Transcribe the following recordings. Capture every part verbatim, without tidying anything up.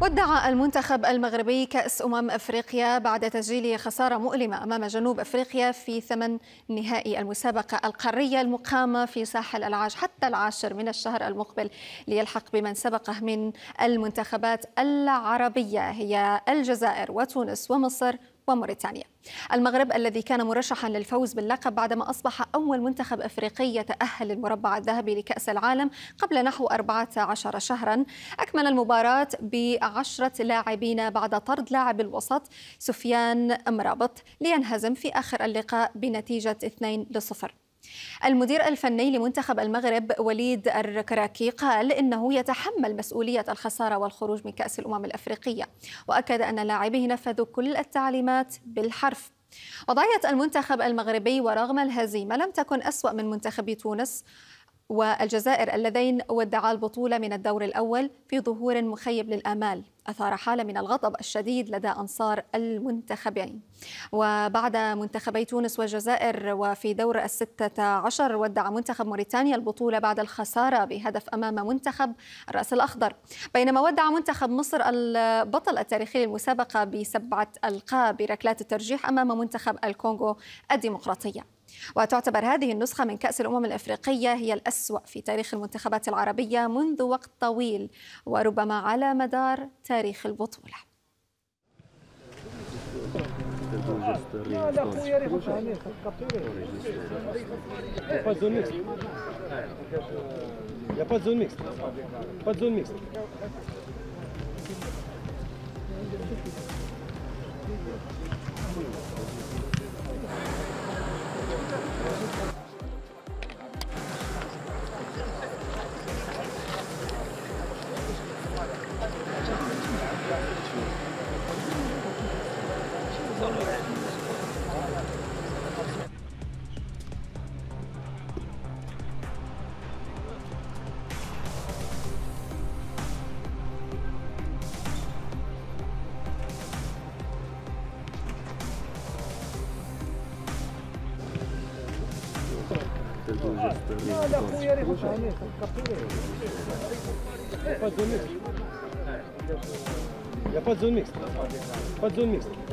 ودع المنتخب المغربي كأس أمم أفريقيا بعد تسجيل خسارة مؤلمة أمام جنوب أفريقيا في ثمن نهائي المسابقة القارية المقامة في ساحل العاج حتى العاشر من الشهر المقبل، ليلحق بمن سبقه من المنتخبات العربية هي الجزائر وتونس ومصر وموريتانيا. المغرب الذي كان مرشحا للفوز باللقب بعدما أصبح أول منتخب أفريقي يتأهل للمربع الذهبي لكأس العالم قبل نحو أربعة عشر شهرا، أكمل المباراة بعشرة لاعبين بعد طرد لاعب الوسط سفيان مرابط لينهزم في آخر اللقاء بنتيجة اثنين لصفر. المدير الفني لمنتخب المغرب وليد الركراكي قال إنه يتحمل مسؤولية الخسارة والخروج من كأس الأمم الأفريقية، وأكد أن لاعبيه نفذوا كل التعليمات بالحرف. وضعية المنتخب المغربي ورغم الهزيمة لم تكن أسوأ من منتخبي تونس والجزائر اللذين ودعا البطولة من الدور الأول في ظهور مخيب للآمال أثار حالة من الغضب الشديد لدى أنصار المنتخبين. وبعد منتخبي تونس والجزائر وفي دور الستة عشر ودع منتخب موريتانيا البطولة بعد الخسارة بهدف أمام منتخب الرأس الأخضر، بينما ودع منتخب مصر البطل التاريخي للمسابقة بسبعة ألقاب بركلات الترجيح أمام منتخب الكونغو الديمقراطية. وتعتبر هذه النسخة من كأس الأمم الأفريقية هي الأسوأ في تاريخ المنتخبات العربية منذ وقت طويل وربما على مدار تاريخ البطولة. لا لا خويا راه فوت عليه pas de zone mixte. Il n'y a pas de zone mixte. Pas de zone mixte.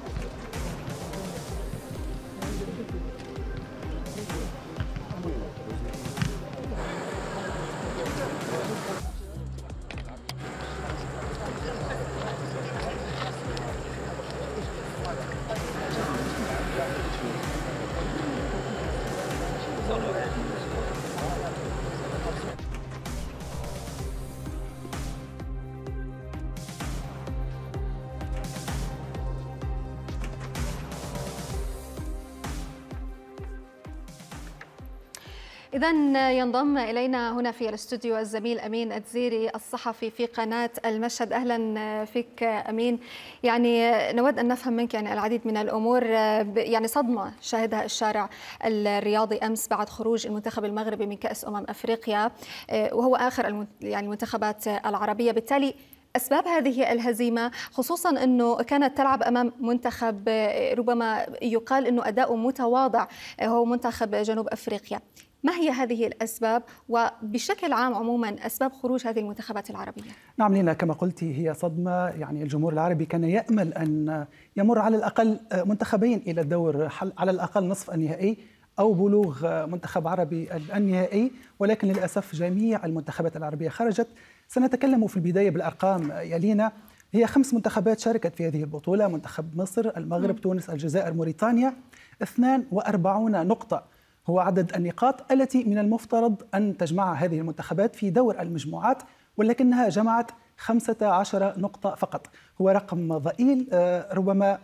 إذن ينضم إلينا هنا في الاستوديو الزميل أمين الدزيري الصحفي في قناة المشهد. أهلا فيك أمين. يعني نود أن نفهم منك يعني العديد من الأمور، يعني صدمة شهدها الشارع الرياضي أمس بعد خروج المنتخب المغربي من كأس أمم أفريقيا وهو آخر يعني المنتخبات العربية، بالتالي أسباب هذه الهزيمة خصوصا أنه كانت تلعب أمام منتخب ربما يقال أنه أداؤه متواضع هو منتخب جنوب أفريقيا. ما هي هذه الأسباب وبشكل عام عموما أسباب خروج هذه المنتخبات العربية؟ نعم لينا، كما قلتي هي صدمة. يعني الجمهور العربي كان يأمل أن يمر على الأقل منتخبين إلى الدور، على الأقل نصف النهائي أو بلوغ منتخب عربي النهائي، ولكن للأسف جميع المنتخبات العربية خرجت. سنتكلم في البداية بالأرقام يلينا. هي خمس منتخبات شاركت في هذه البطولة: منتخب مصر، المغرب، م. تونس، الجزائر، موريتانيا. اثنين وأربعين نقطة هو عدد النقاط التي من المفترض أن تجمعها هذه المنتخبات في دور المجموعات، ولكنها جمعت خمسة عشر نقطة فقط. هو رقم ضئيل ربما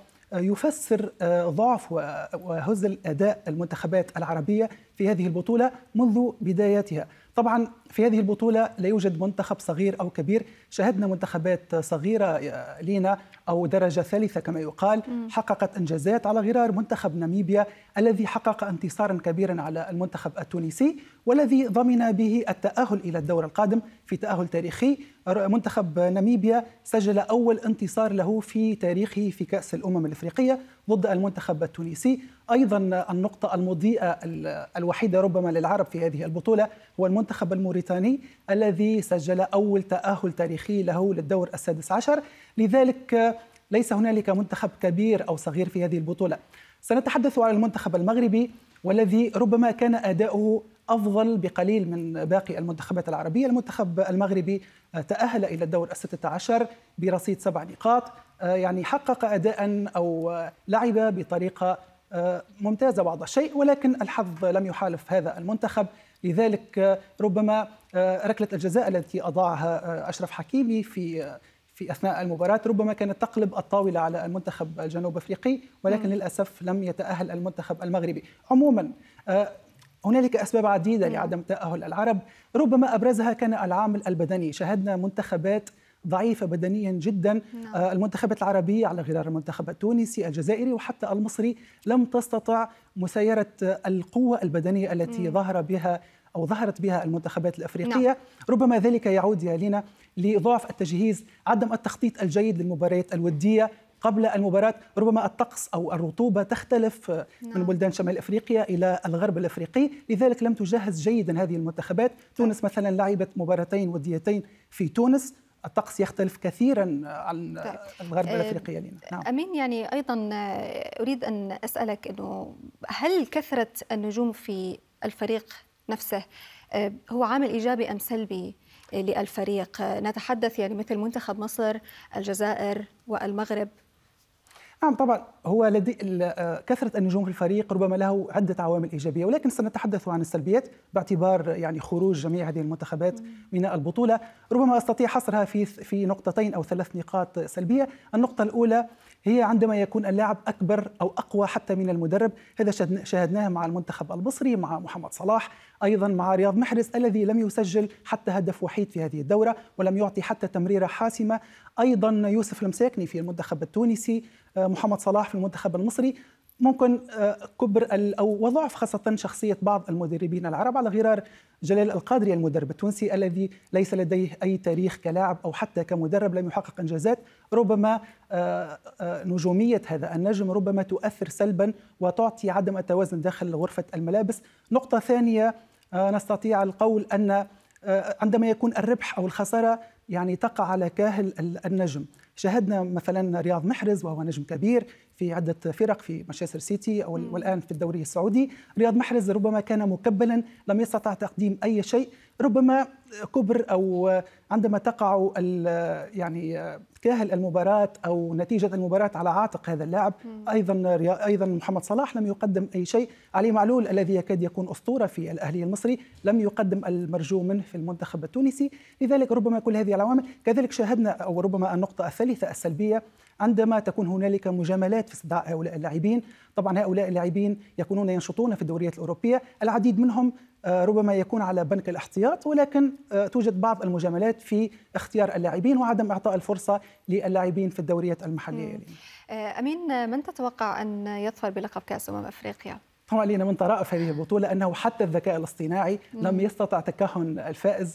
يفسر ضعف وهزل أداء المنتخبات العربية في هذه البطولة منذ بداياتها. طبعا في هذه البطولة لا يوجد منتخب صغير أو كبير، شاهدنا منتخبات صغيرة لينا أو درجة ثالثة كما يقال حققت إنجازات، على غرار منتخب ناميبيا الذي حقق انتصارا كبيرا على المنتخب التونسي والذي ضمن به التأهل إلى الدور القادم في تأهل تاريخي. منتخب ناميبيا سجل أول انتصار له في تاريخه في كأس الأمم الأفريقية ضد المنتخب التونسي. أيضا النقطة المضيئة الوحيدة ربما للعرب في هذه البطولة هو المنتخب الموريتاني الذي سجل أول تأهل تاريخي له للدور السادس عشر، لذلك ليس هنالك منتخب كبير أو صغير في هذه البطولة. سنتحدث عن المنتخب المغربي والذي ربما كان أداؤه أفضل بقليل من باقي المنتخبات العربية. المنتخب المغربي تأهل إلى الدور الستة عشر برصيد سبع نقاط، يعني حقق أداء أو لعب بطريقة ممتازة بعض الشيء، ولكن الحظ لم يحالف هذا المنتخب. لذلك ربما ركلة الجزاء التي أضاعها أشرف حكيمي في في أثناء المباراة ربما كانت تقلب الطاولة على المنتخب الجنوب أفريقي، ولكن م. للأسف لم يتأهل المنتخب المغربي. عموما هنالك أسباب عديدة م. لعدم تأهل العرب، ربما أبرزها كان العامل البدني. شاهدنا منتخبات ضعيفة بدنيا جدا. نعم. المنتخبات العربية على غرار المنتخب التونسي الجزائري وحتى المصري لم تستطع مسايرة القوة البدنية التي م. ظهر بها أو ظهرت بها المنتخبات الأفريقية. نعم. ربما ذلك يعود يا لينا لضعف التجهيز، عدم التخطيط الجيد للمباريات الودية قبل المباراة. ربما الطقس أو الرطوبة تختلف. نعم. من بلدان شمال أفريقيا إلى الغرب الأفريقي، لذلك لم تجهز جيدا هذه المنتخبات. تونس مثلا لعبت مباراتين وديتين في تونس، الطقس يختلف كثيرا عن الغرب الأفريقي لنا. نعم. أمين، يعني أيضا أريد أن أسألك أنه هل كثرة النجوم في الفريق نفسه هو عامل إيجابي أم سلبي للفريق؟ نتحدث يعني مثل منتخب مصر، الجزائر والمغرب. نعم طبعا، هو لدي كثرة النجوم في الفريق ربما له عدة عوامل إيجابية، ولكن سنتحدث عن السلبيات باعتبار يعني خروج جميع هذه المنتخبات من البطولة. ربما أستطيع حصرها في في نقطتين أو ثلاث نقاط سلبية. النقطة الأولى هي عندما يكون اللاعب أكبر أو أقوى حتى من المدرب. هذا شاهدناه مع المنتخب المصري، مع محمد صلاح، أيضا مع رياض محرز الذي لم يسجل حتى هدف وحيد في هذه الدورة ولم يعطي حتى تمريرة حاسمة. أيضا يوسف المساكني في المنتخب التونسي، محمد صلاح في المنتخب المصري. ممكن كبر أو وضعف خاصة شخصية بعض المدربين العرب على غرار جلال القادري المدرب التونسي الذي ليس لديه أي تاريخ كلاعب أو حتى كمدرب، لم يحقق إنجازات. ربما نجومية هذا النجم ربما تؤثر سلبا وتعطي عدم التوازن داخل غرفة الملابس. نقطة ثانية، نستطيع القول أن عندما يكون الربح أو الخسارة يعني تقع على كاهل النجم. شاهدنا مثلا رياض محرز وهو نجم كبير في عدة فرق في مانشستر سيتي أو والآن في الدوري السعودي. رياض محرز ربما كان مكبلا، لم يستطع تقديم أي شيء. ربما كبر أو عندما تقع يعني كاهل المباراة أو نتيجة المباراة على عاتق هذا اللاعب. أيضا أيضا محمد صلاح لم يقدم أي شيء. علي معلول الذي يكاد يكون أسطورة في الأهلي المصري لم يقدم المرجو منه في المنتخب التونسي. لذلك ربما كل هذه العوامل. كذلك شاهدنا أو ربما النقطة الثالثة السلبية، عندما تكون هنالك مجاملات في استدعاء هؤلاء اللاعبين. طبعا هؤلاء اللاعبين يكونون ينشطون في الدوريات الأوروبية، العديد منهم ربما يكون على بنك الاحتياط، ولكن توجد بعض المجاملات في اختيار اللاعبين وعدم إعطاء الفرصة للاعبين في الدوريات المحلية. أمين، من تتوقع أن يظفر بلقب كأس أمم أفريقيا؟ طبعا لينا من طرائف هذه البطولة أنه حتى الذكاء الاصطناعي مم. لم يستطع تكهن الفائز.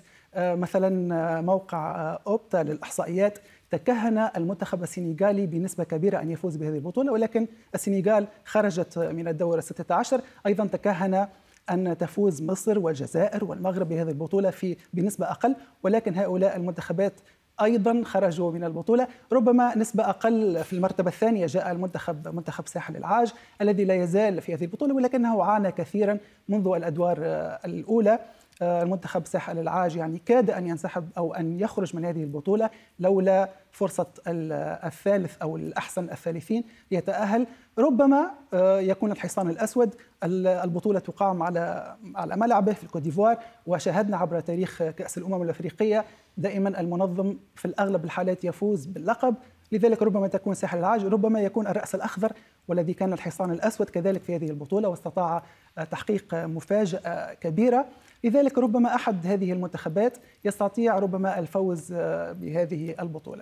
مثلا موقع أوبتا للإحصائيات تكهن المنتخب السنغالي بنسبة كبيرة أن يفوز بهذه البطولة، ولكن السنغال خرجت من الدور الستة عشر. أيضا تكهن أن تفوز مصر والجزائر والمغرب بهذه البطولة في بنسبة أقل، ولكن هؤلاء المنتخبات أيضا خرجوا من البطولة. ربما نسبة أقل في المرتبة الثانية جاء المنتخب منتخب ساحل العاج الذي لا يزال في هذه البطولة، ولكنه عانى كثيرا منذ الأدوار الأولى. المنتخب ساحل العاج يعني كاد أن ينسحب أو أن يخرج من هذه البطولة لولا فرصة الثالث أو الأحسن الثالثين ليتأهل. ربما يكون الحصان الأسود. البطولة تقام على على ملعبه في الكوت ديفوار، وشاهدنا عبر تاريخ كأس الأمم الأفريقية دائما المنظم في الأغلب الحالات يفوز باللقب. لذلك ربما تكون ساحل العاج، ربما يكون الرأس الأخضر والذي كان الحصان الأسود كذلك في هذه البطولة واستطاع تحقيق مفاجأة كبيرة. لذلك ربما أحد هذه المنتخبات يستطيع ربما الفوز بهذه البطولة.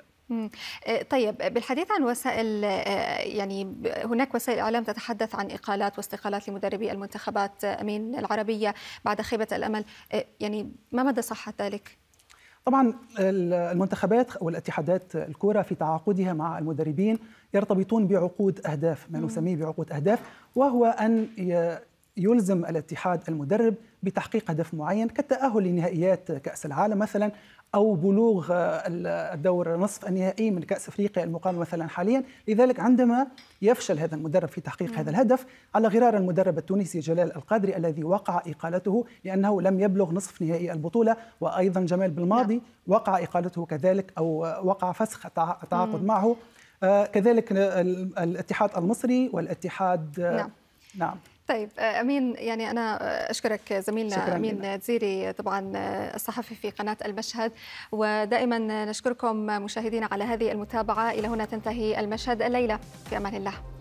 طيب، بالحديث عن وسائل، يعني هناك وسائل إعلام تتحدث عن إقالات واستقالات لمدربي المنتخبات أمين العربية بعد خيبة الأمل، يعني ما مدى صحة ذلك؟ طبعا المنتخبات والاتحادات الكرة في تعاقدها مع المدربين يرتبطون بعقود أهداف، ما نسميه بعقود أهداف، وهو أن يلزم الاتحاد المدرب بتحقيق هدف معين كالتأهل لنهائيات كأس العالم مثلا، أو بلوغ الدور نصف النهائي من كأس أفريقيا المقام مثلا حاليا. لذلك عندما يفشل هذا المدرب في تحقيق مم. هذا الهدف، على غرار المدرب التونسي جلال القادري الذي وقع إقالته لأنه لم يبلغ نصف نهائي البطولة، وأيضا جمال بالماضي نعم. وقع إقالته كذلك، أو وقع فسخ التعاقد مم. معه. آه كذلك الاتحاد المصري والاتحاد نعم. نعم. طيب أمين، يعني أنا أشكرك زميلنا أمين تزيري، طبعا الصحفي في قناة المشهد، ودائما نشكركم مشاهدينا على هذه المتابعة. إلى هنا تنتهي المشهد الليلة، في أمان الله.